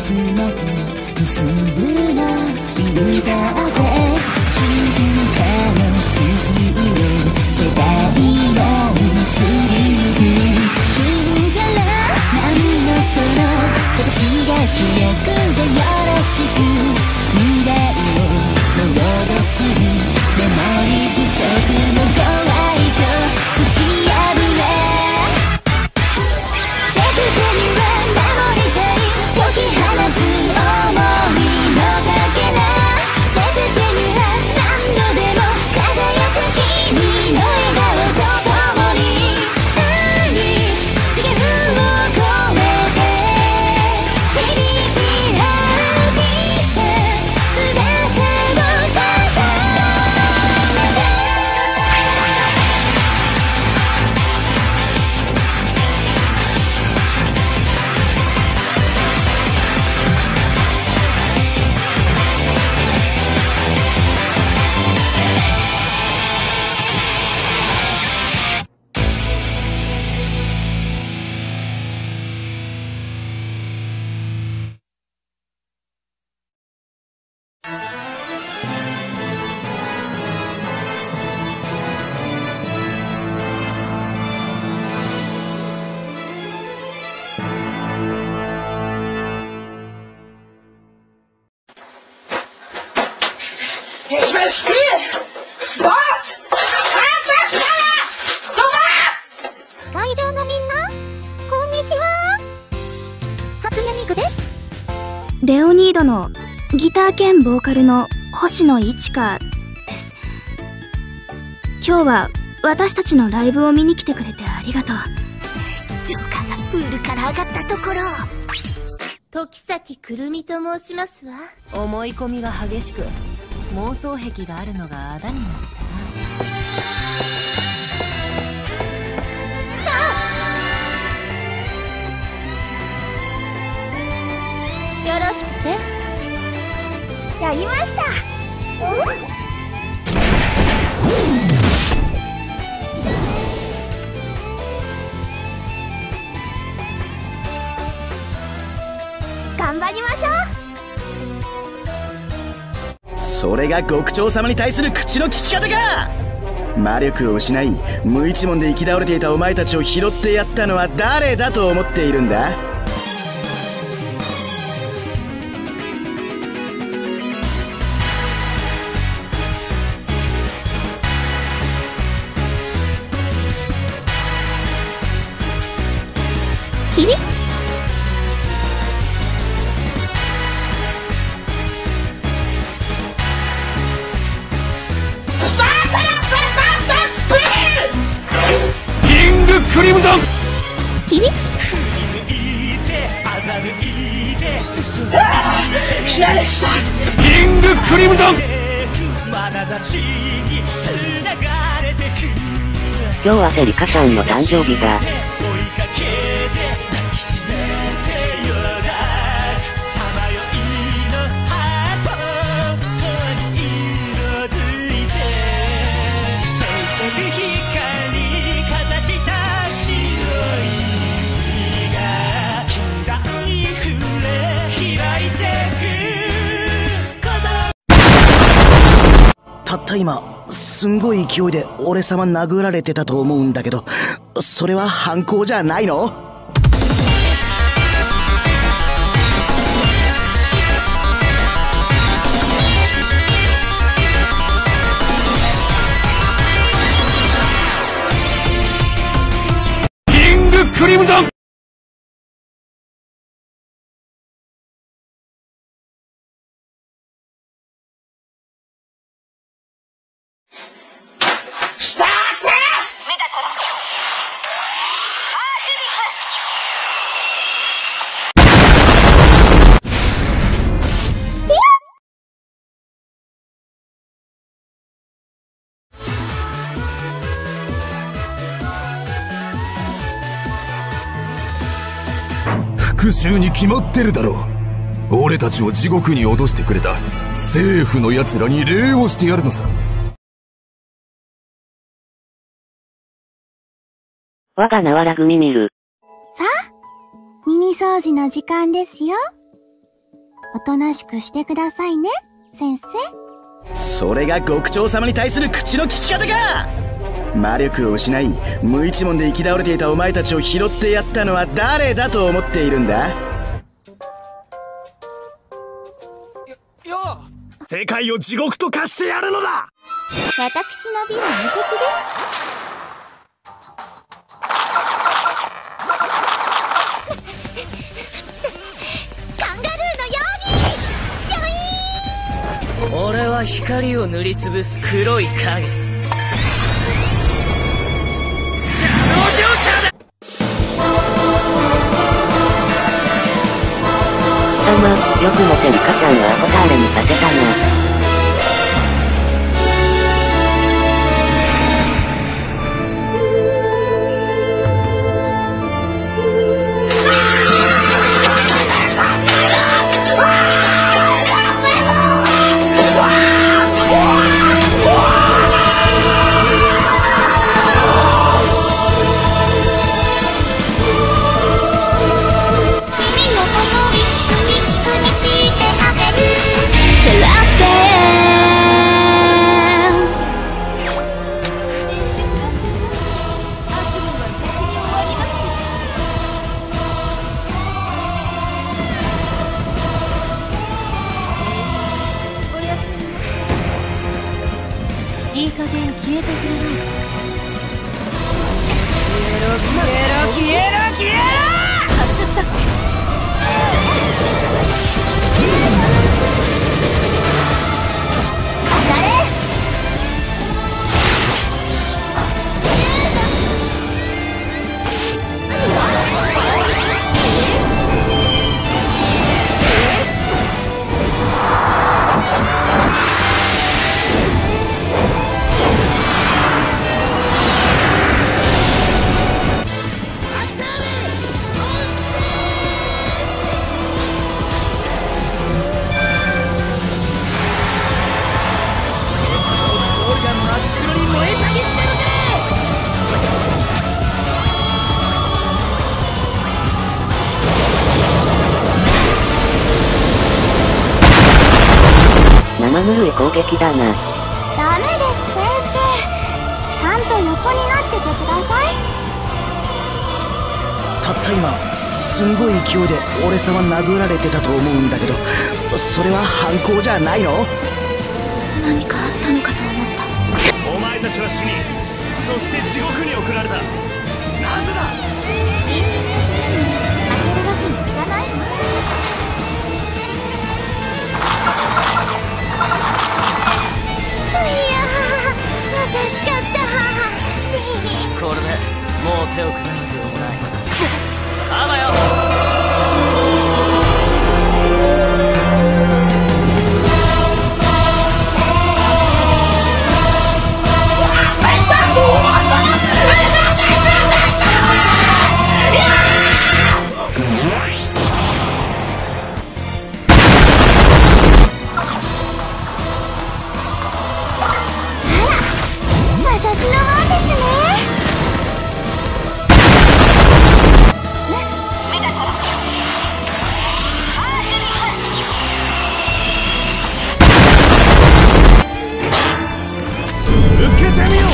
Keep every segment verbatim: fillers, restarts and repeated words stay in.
つめて結ぶのインターフェース進化の水面世代は移りゆく死んじゃらなんのその私が主役でよろしく未来をロードするメモリ不足のご愛嬌突き破れ手手には守りたい解き放つ想いのかけら手手には何度でも輝く君の笑顔と共に愛し次元を超えて響き合うビシャ翼を重ねて Ich will spielen! Was? 会場のみんな、こんにちは。初音ミクです。レオニードのギター兼ボーカルの星野一花です。今日は私たちのライブを見に来てくれてありがとう。ジョーカーがプールから上がったところ。 時崎くるみと申しますわ。思い込みが激しく妄想癖があるのがあだになったな。よろしくて。 やりました。頑張りましょう。 それが極長様に対する口の利き方か。魔力を失い無一文で生き倒れていたお前たちを拾ってやったのは誰だと思っているんだ。 君クリムゾン君キングクリムゾン今日はセリカさんの誕生日だ。 たった今すんごい勢いで俺様殴られてたと思うんだけど、それは犯行じゃないの？ キングクリムゾン復讐に決まってるだろう。俺たちを地獄に脅してくれた政府の奴らに礼をしてやるのさ。 我が名はラグミミル。 さあ、耳掃除の時間ですよ。 おとなしくしてくださいね、先生。 それが極長様に対する口の利き方か。魔力を失い無一文で生き倒れていたお前たちを拾ってやったのは誰だと思っているんだ。世界を地獄と化してやるのだ。 私の美は無敵です。カンガルーのように。 俺は光を塗りつぶす黒い影。シャドウジョーカーだ。 貴様、よくもセリカちゃんをアボターレにさせたな。 いい加減消えてくれない。 消えろ消えろ消えろ消えろ。 かすったか。 当たれ。 生ぬるい攻撃だな。 ダメです、先生。ちゃんと横になっててください。 たった今すんごい勢いで俺様殴られてたと思うんだけど、それは犯行じゃないの？ 何かあったのかと思った。 お前たちは死に、そして地獄に送られた。なぜだ？ 死に当てるわけにいかないの？助かった。 これでもう手を組む必要もない。あばよ。 私の番ですね。 受けてみよう。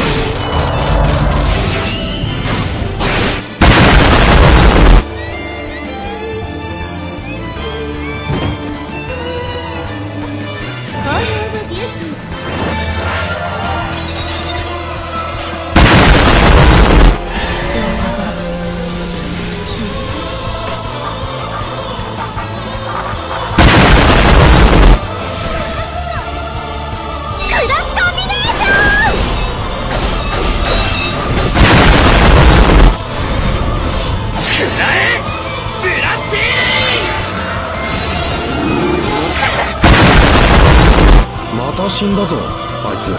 また死んだぞあいつ。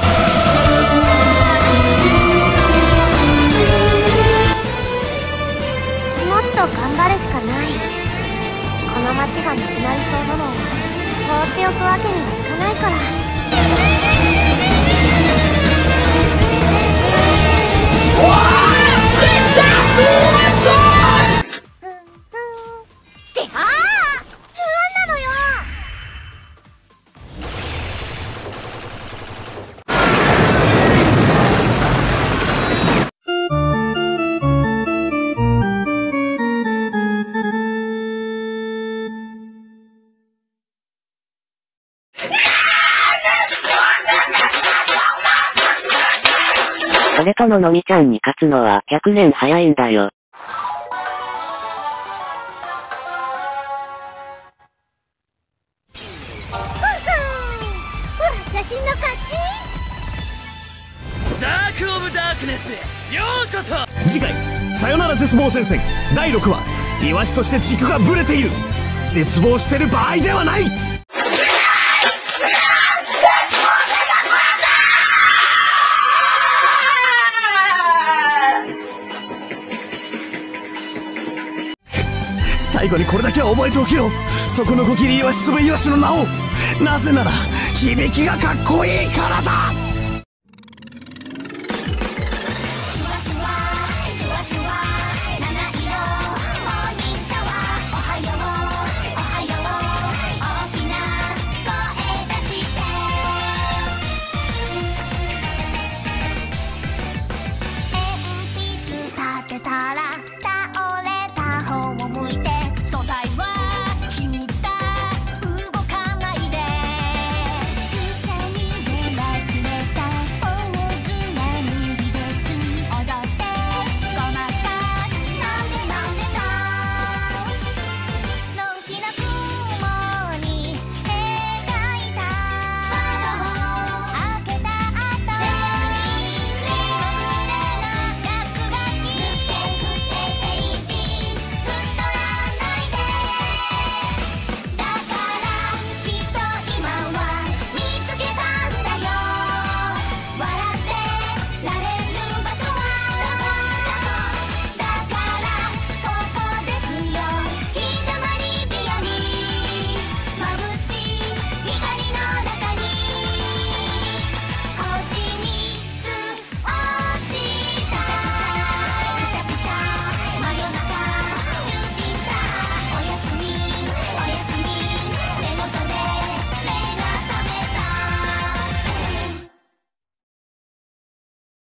もっと頑張るしかない。この町がなくなりそうなのを放っておくわけにはいかないから。ってああ、不安なの。 俺とののみちゃんに勝つのはひゃくねん早いんだよ。 私の勝ち。 ダークオブダークネスへようこそ。 次回さよなら絶望戦線だいろくわ、イワシとして軸がブレている。絶望してる場合ではない。最後にこれだけは覚えておけよ。そこのこぎりイワシつぶイワシの名を。なぜなら響きがかっこいいからだ。